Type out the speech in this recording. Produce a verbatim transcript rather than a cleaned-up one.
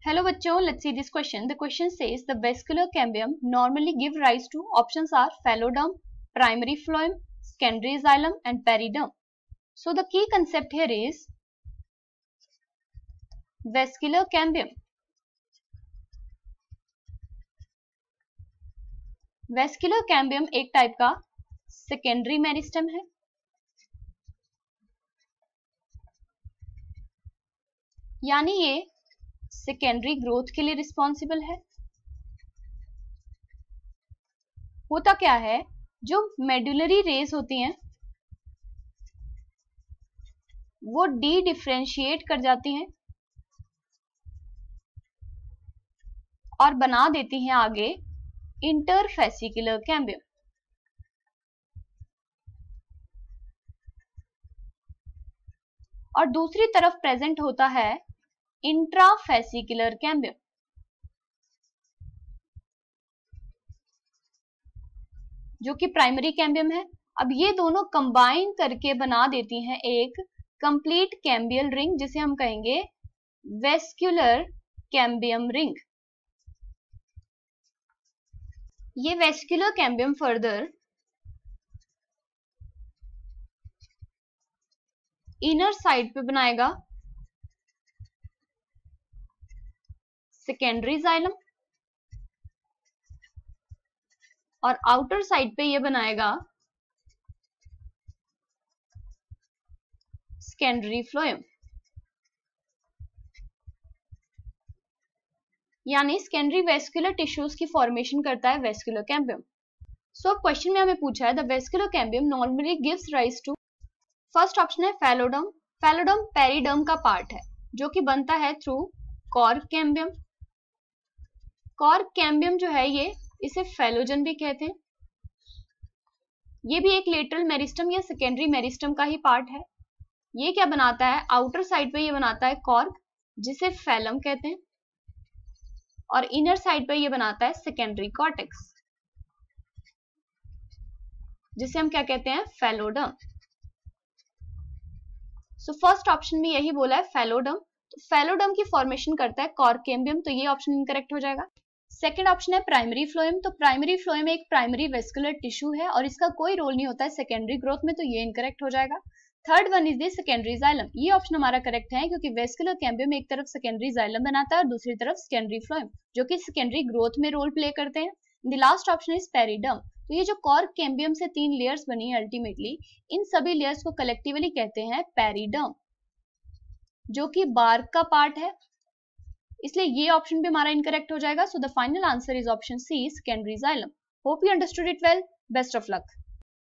Hello बच्चों, let's see this question. The question says the vascular cambium normally give rise to, options are phalloderm, primary phloem, secondary xylem and periderm. So the key concept here is vascular cambium. Vascular cambium एक type का secondary meristem है, यानी ये secondary growth के लिए responsible है। होता क्या है, जो मेडुलरी रेज होती हैं वो डी डिफरेंशिएट कर जाती हैं और बना देती हैं आगे इंटरफेसिकुलर कैम्बियम। और दूसरी तरफ प्रेजेंट होता है इंट्राफेसिकुलर कैम्बियम। जो कि प्राइमरी कैम्बियम है। अब ये दोनों कंबाइन करके बना देती हैं एक कंप्लीट कैम्बियल रिंग, जिसे हम कहेंगे वेस्क्युलर कैम्बियम रिंग। ये vascular cambium further inner side पे बनाएगा सेकेंडरी जाइलम और आउटर साइड पे ये बनाएगा सेकेंडरी फ्लोएम। यानी सेकेंडरी वेस्कुलर टिश्यूज की फॉर्मेशन करता है वेस्कुलर कैम्बियम। सो क्वेश्चन में हमें पूछा है the vascular cambium normally gives rise to, first option है फैलोडर्म। फैलोडर्म पेरिडर्म का पार्ट है जो कि बनता है through cork cambium. Cork cambium जो है ये इसे फैलोजन भी कहते हैं। ये भी एक लेटरल मेरिस्टम या सेकेंडरी मेरिस्टम का ही पार्ट है। ये क्या बनाता है, आउटर साइड पे ये बनाता है कॉर्क जिसे फैलम कहते हैं और इनर साइड पे ये बनाता है सेकेंडरी कॉर्टेक्स जिसे हम क्या कहते हैं, फैलोडर्म। सो फर्स्ट ऑप्शन में यही बोला है फैलोडर्म। तो फैलोडर्म की फॉर्मेशन करता है कॉर्क कैम्बियम, तो ये ऑप्शन इनकरेक्ट हो जाएगा। सेकेंड ऑप्शन है प्राइमरी फ्लोएम। तो प्राइमरी फ्लोएम एक प्राइमरी वेस्कुलर टिश्यू है और इसका कोई रोल नहीं होता है सेकेंडरी ग्रोथ में, तो ये इनकरेक्ट हो जाएगा। Third one is the secondary xylem. ये ऑप्शन हमारा करेक्ट है क्योंकि वेस्कुलर कैम्बियम एक तरफ सेकेंडरी जाइलम बनाता है और दूसरी तरफ सेकेंडरी फ्लोएम जो कि सेकेंडरी ग्रोथ में रोल प्ले करते हैं। The last option is periderm. तो ये जो कॉर्क कैम्बियम से तीन लेयर्स बनी है अल्टीमेटली, इन सभी लेयर्स को कलेक्टिवली कहते हैं पेरिडर्म जो कि बार्क का पार्ट है, इसलिए ये ऑप्शन भी हमारा इनकरेक्ट हो जाएगा। So the final answer is option C, secondary xylem. Hope you understood it well. Best of luck.